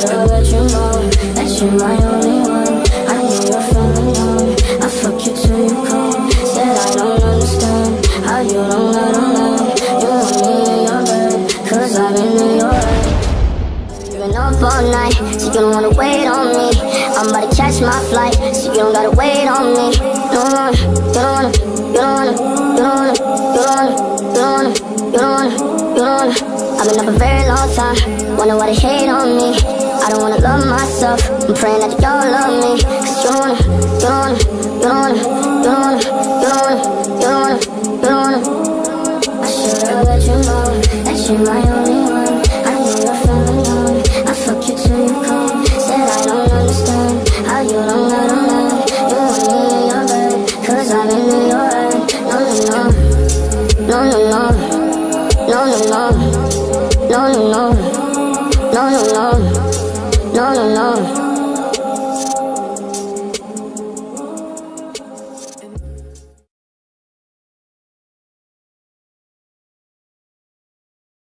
should've let you know that you're my only one. I know you're feeling numb, I fuck you till you come. Said I don't understand how you don't let them know you want me in your bed, cause I've been in your head. You've been up all night, so you don't wanna wait on me. I'm about to catch my flight, so you don't gotta wait on me. You don't wanna, you don't wanna, you don't wanna, you don't wanna, you don't wanna, you don't wanna, you don't wanna, you don't wanna. I've been up a very long time, wonder why they hate on me. I don't wanna love myself, I'm praying that y'all love me. Cause you don't wanna, you don't wanna, you don't wanna, you don't wanna, you don't wanna, you don't wanna, you don't wanna. I should've let you know that you're my only one. I know you're feeling numb, I fuck you till you come. Said I don't understand how you don't let them know you want me in your bed, cause I've been in your head. No, no, no, no, no, no, no, no, no, no, no, no, no, no, no, no, no, no.